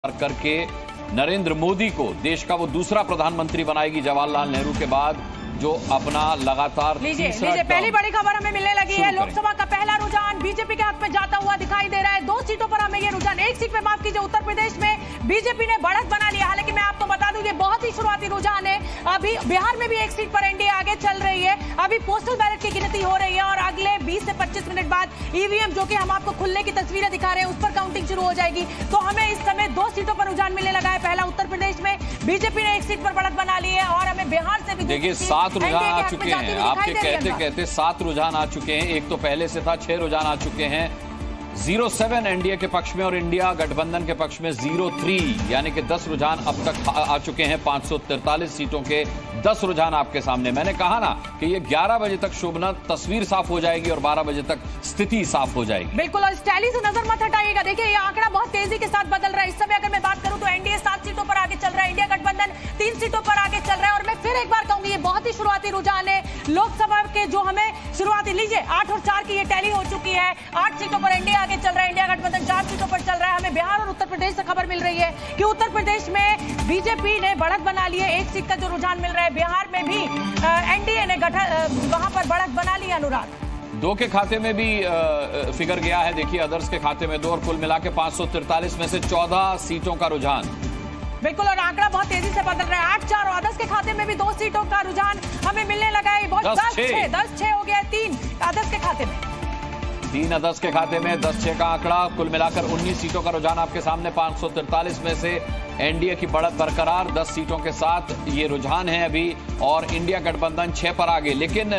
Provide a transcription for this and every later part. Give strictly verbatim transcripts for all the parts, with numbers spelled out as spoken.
करके नरेंद्र मोदी को देश का वो दूसरा प्रधानमंत्री बनाएगी जवाहरलाल नेहरू के बाद, जो अपना लगातार लीजिए लीजिए पहली बड़ी खबर हमें मिलने लगी है। लोकसभा का पहला रुझान बीजेपी के हाथ में जाता हुआ दिखाई दे रहा है। दो सीटों पर हमें ये रुझान, एक सीट पे माफ कीजिए, उत्तर प्रदेश में बीजेपी ने बढ़त बना लिया। हालांकि मैं आपको बता दूं ये बहुत ही शुरुआती रुझान है। अभी बिहार में भी एक सीट पर एनडीए आगे चल रही है। अभी पोस्टल बैलेट की गिनती हो रही है और अगले बीस से पच्चीस मिनट बाद ईवीएम, जो कि हम आपको खुलने की तस्वीरें दिखा रहे हैं, उस पर काउंटिंग शुरू हो जाएगी। तो हमें इस समय दो सीटों पर रुझान मिलने लगा है। पहला उत्तर प्रदेश में बीजेपी ने एक सीट पर बढ़त बना ली है और हमें बिहार से भी देखिए सात रुझान आ चुके हैं। आपके कहते कहते सात रुझान आ चुके हैं। एक तो पहले से था, छह रुझान आ चुके हैं। जीरो सेवन एनडीए के पक्ष में और इंडिया गठबंधन के पक्ष में जीरो थ्री, यानी कि दस रुझान अब तक आ चुके हैं। पांच सौ तैंतालीस सीटों के दस रुझान आपके सामने। मैंने कहा ना कि ये ग्यारह बजे तक शोभना तस्वीर साफ हो जाएगी और बारह बजे तक स्थिति साफ हो जाएगी। बिल्कुल, और इस टैली से नजर मत हटाइएगा। देखिए ये आंकड़ा बहुत तेजी के साथ बदल रहा है। इस समय अगर मैं बात करूं तो एनडीए सात सीटों पर आगे चल रहा है, इंडिया गठबंधन तीन सीटों पर आगे चल रहा है। और मैं फिर एक बार कहूंगी ये बहुत ही शुरुआती रुझान है। लोकसभा के जो हमें शुरुआती, लीजिए आठ और चार की ये टैली हो चुकी है। आठ सीटों पर एनडीए आगे चल रहा है, इंडिया गठबंधन चार सीटों पर चल रहा है। हमें बिहार और उत्तर प्रदेश से खबर मिल रही है कि उत्तर प्रदेश में बीजेपी ने बढ़त बना ली है। एक सीट का जो रुझान मिल रहा है। बिहार में भी एनडीए ने वहां पर बढ़त बना ली। अनुराग, दो के खाते में भी आ, फिगर गया है। देखिए अदर्स के खाते में दो और कुल मिला के पांच सौ तैंतालीस में से चौदह सीटों का रुझान। बिल्कुल, और आंकड़ा बहुत तेजी से बदल रहा है। आठ चार और अदर्स के खाते में भी दो सीटों का रुझान हमें मिलने लगा है। बहुत दस छह दस छह हो गया। तीन अदर्स के खाते में तीन अदर्स के खाते में दस छह का आंकड़ा। कुल मिलाकर उन्नीस सीटों का रुझान आपके सामने। पांच सौ तैंतालीस में से एनडीए की बढ़त बरकरार दस सीटों के साथ ये रुझान है अभी, और इंडिया गठबंधन छह पर आगे। लेकिन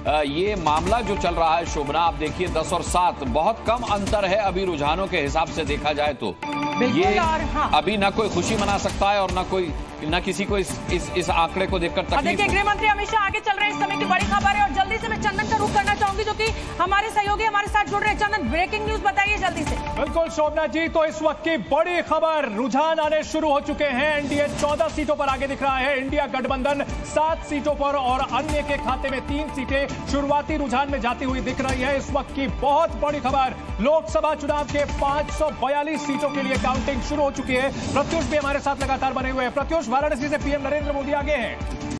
ये मामला जो चल रहा है शोभना, आप देखिए दस और सात, बहुत कम अंतर है अभी रुझानों के हिसाब से देखा जाए तो। ये हाँ। अभी ना कोई खुशी मना सकता है और ना कोई ना किसी को इस इस, इस आंकड़े को देखकर तकलीफ। देखिए गृह मंत्री अमित शाह आगे चल रहे हैं। इस समय की बड़ी खबर है और जल्दी से मैं चंदन का रुख करना चाहूंगी जो कि हमारे सहयोगी हमारे साथ जुड़ रहे हैं। चंदन, ब्रेकिंग न्यूज बताइए जल्दी से। बिल्कुल शोभना जी, तो इस वक्त की बड़ी खबर, रुझान आने शुरू हो चुके हैं। एनडीए चौदह सीटों पर आगे दिख रहा है, इंडिया गठबंधन सात सीटों पर और अन्य के खाते में तीन सीटें शुरुआती रुझान में जाती हुई दिख रही है। इस वक्त की बहुत बड़ी खबर, लोकसभा चुनाव के पांच सौ बयालीस सीटों के लिए काउंटिंग शुरू हो चुकी है। प्रत्युष भी हमारे साथ लगातार बने हुए हैं। प्रत्युष, वाराणसी से पीएम नरेंद्र मोदी आगे हैं।